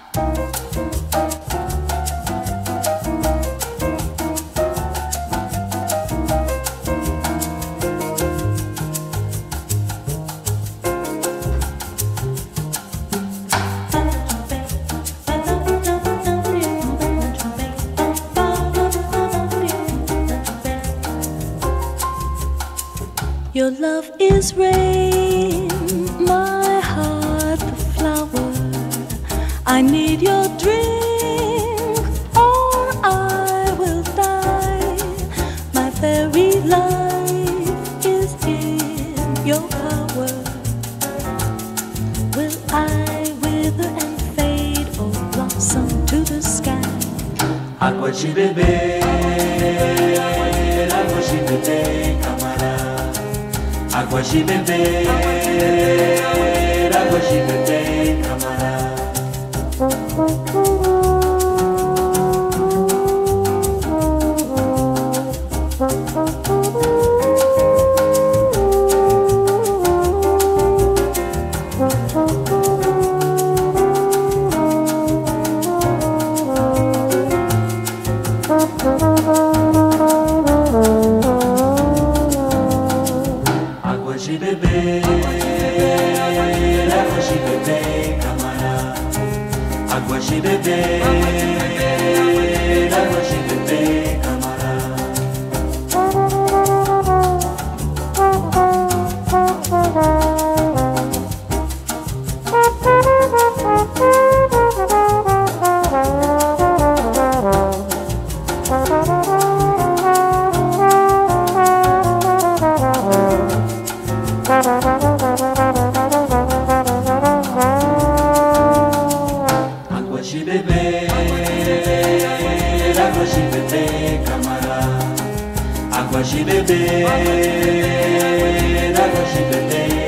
Your love is rain, my heart the flower. I need your drink or I will die. My very life is in your power. Will I wither and fade or blossom to the sky? Água de beber, água de beber, camarada. Água de beber, água de beber, camarada. Água de beber, água de beber, camarada. Água de beber, água de beber, camarada. Água de beber, água de beber, camarada. Água de beber, água de beber.